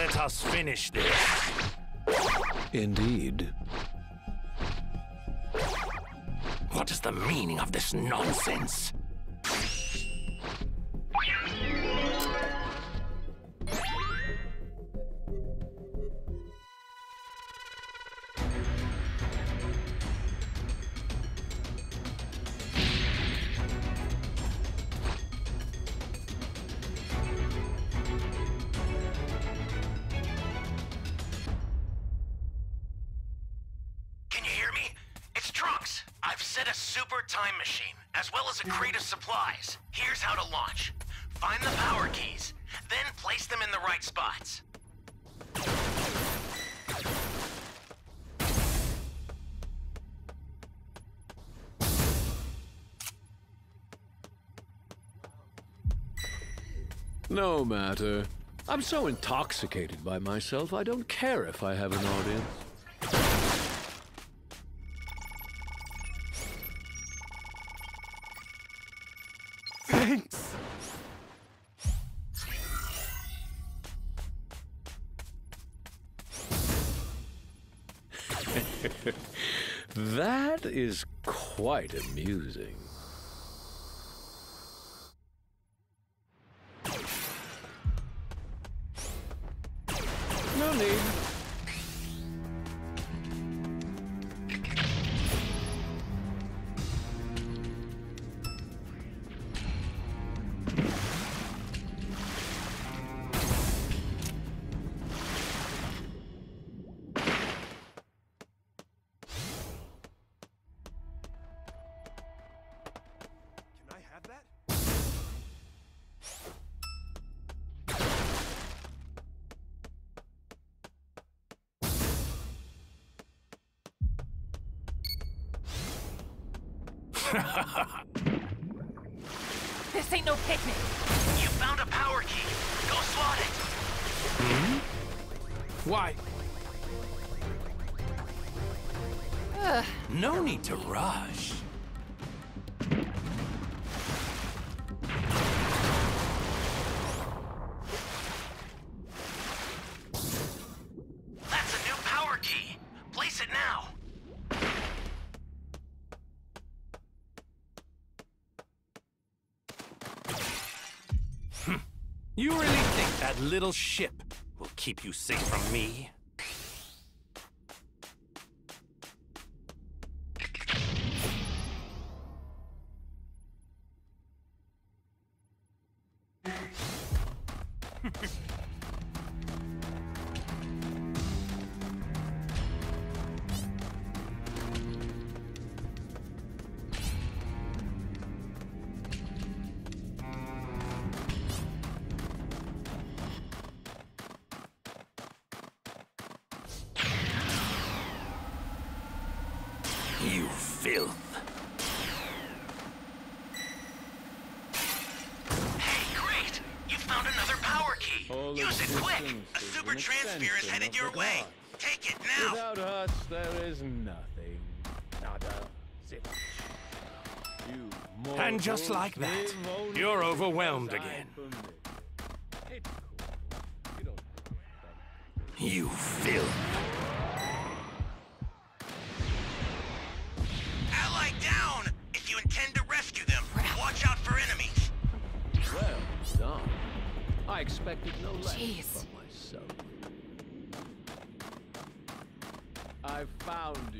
Let us finish this. Indeed. What is the meaning of this nonsense? I've set a super time machine, as well as a crate of supplies. Here's how to launch. Find the power keys, then place them in the right spots. No matter. I'm so intoxicated by myself, I don't care if I have an audience. Thanks. That is quite amusing. No need. This ain't no picnic. You found a power key. Go slot it. Hmm? Why? No need to rush. That's a new power key. Place it now. You really think that little ship will keep you safe from me? You filth. Hey, great! You found another power key. Use it quick! A super transfer is headed your way. Take it now! Without us, there is nothing. Nada. Zip. And just like that, you're overwhelmed again. You filth. Ally down! If you intend to rescue them, watch out for enemies. Well done. I expected no less from myself. I found you.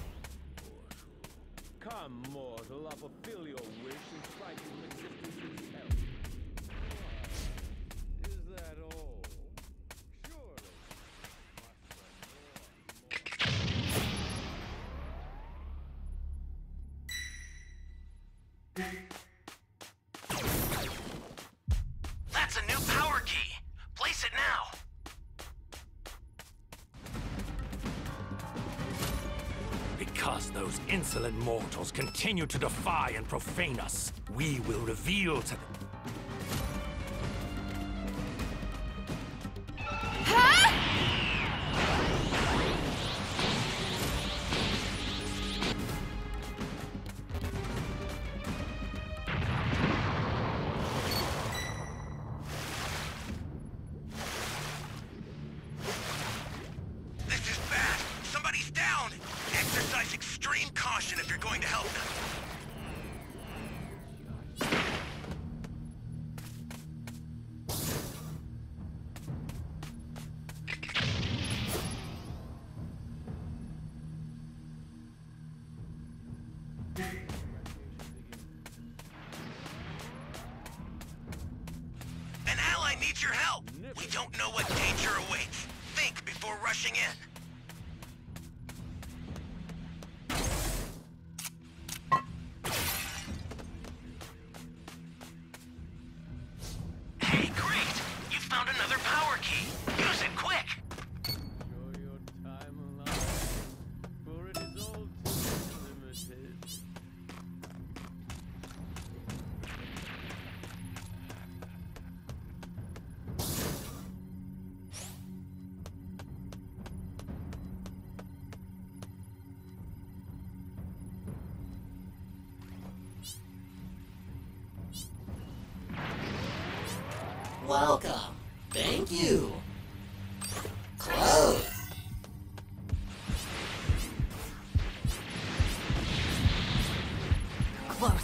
Come, mortal, I fulfill your wish and strike you from existence itself. Is that all? Surely. That's a new power key. Place it now. Because those insolent mortals continue to defy and profane us, we will reveal to them. extreme caution if you're going to help them. An ally needs your help. We don't know what danger awaits. Think before rushing in. Hey, great! You found another power key. Use it quick! Enjoy your time alive, for it is all too limited. Welcome. Thank you. Close. Close.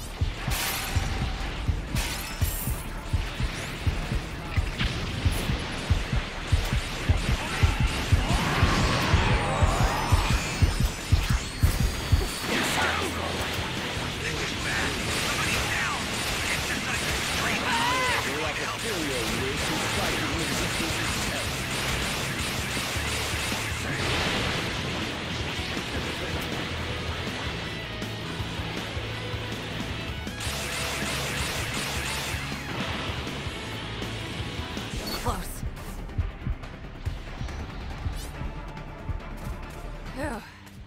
Close. Phew.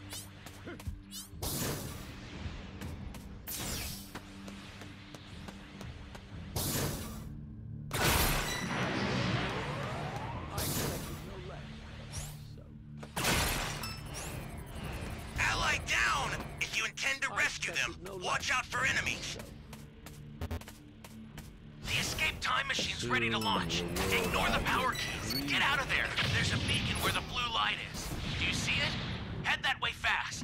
Ally down! If you intend to rescue them, watch out for enemies. The escape time machine's ready to launch. Ignore the power keys. Get out of there. There's a beacon where the blue light is. Do you see it? Head that way fast.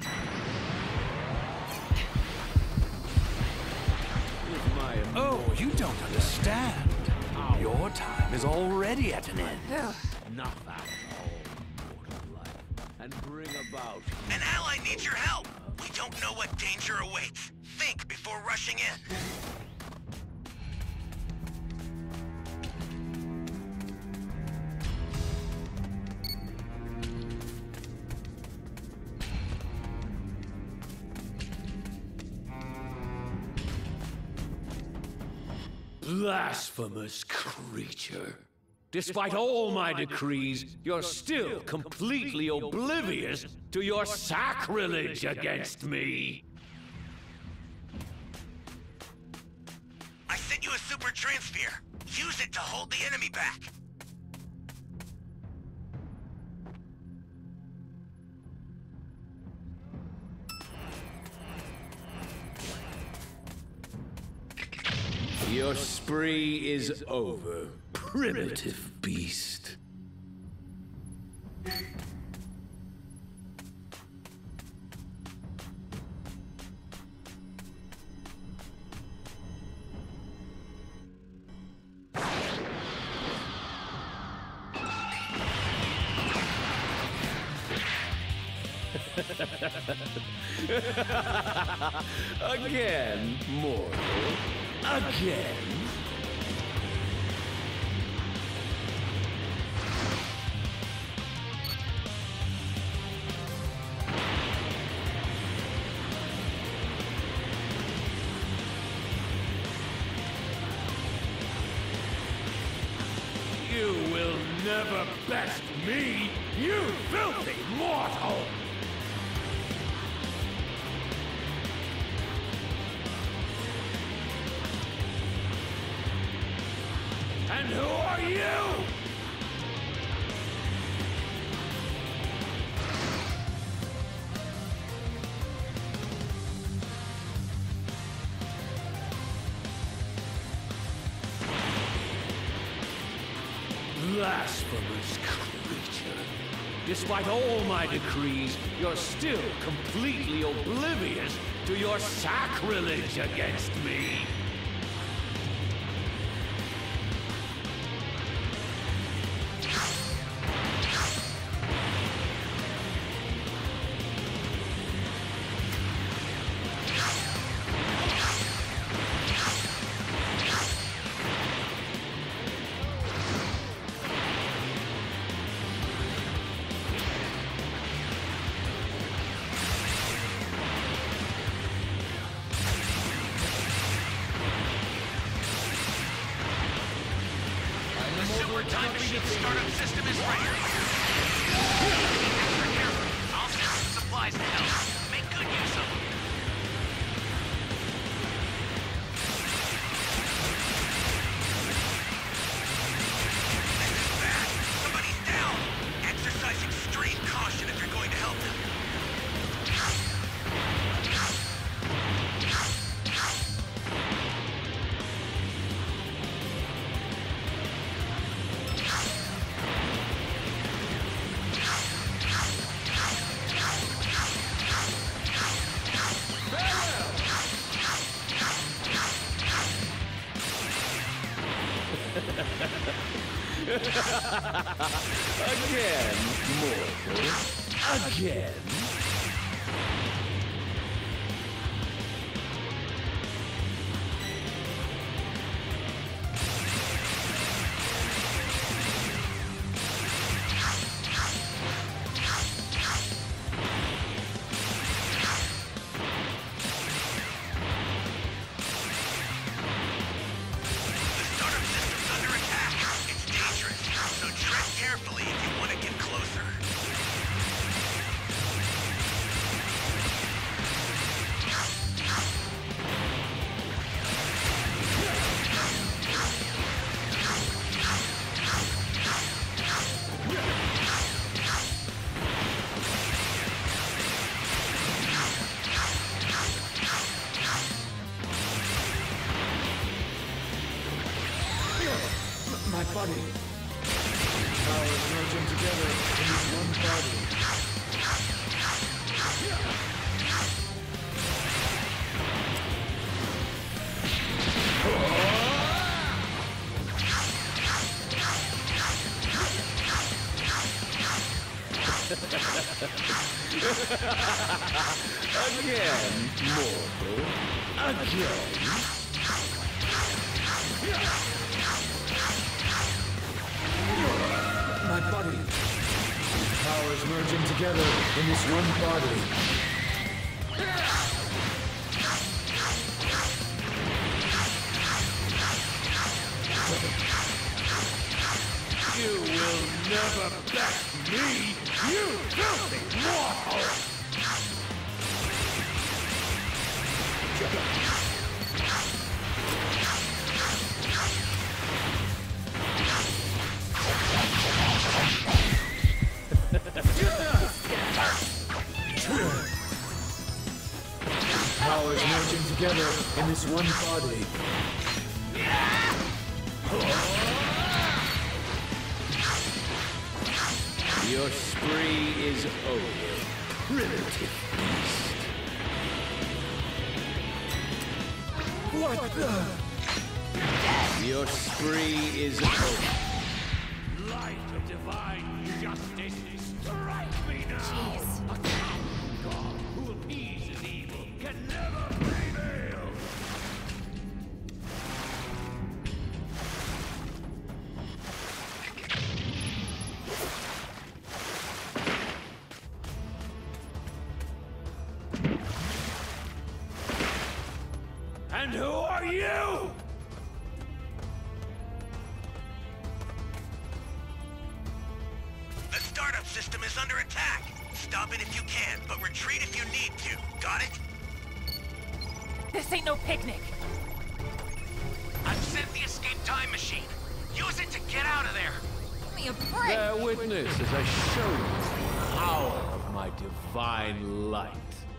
Oh, you don't understand. Your time is already at an end. Phew. Knock out all mortal life and bring about An ally needs your help. We don't know what danger awaits. Think before rushing in. Blasphemous creature. Despite all my decrees, you're still completely oblivious to your sacrilege against me. I sent you a super transfer. Use it to hold the enemy back. Your spree is over, primitive beast. Again, mortal. Again. You will never best me, you filthy mortal! And who are you? Blasphemous creature. Despite all my decrees, you're still completely oblivious to your sacrilege against me. Time machine startup system is ready. Extra careful. I'll send some supplies to help. Make good use of them. This is bad. Somebody's down. Exercise extreme caution if you're going to help them. Again, mortal. Again. Carefully if you want to get closer. My body. Powers merging together in this one body. Again, mortal. Again. My body. Powers merging together in this one body. You will never best me, you filthy mortal! Powers merging together in this one body. Your spree is over, primitive beast. What the? Your spree is over. Light of divine justice, strike me now! Jeez. A God who appeases evil can never prevail! And who are you? The startup system is under attack. Stop it if you can, but retreat if you need to. Got it? This ain't no picnic. I've sent the escape time machine. Use it to get out of there. Give me a break. Bear witness as I show you the power of my divine light.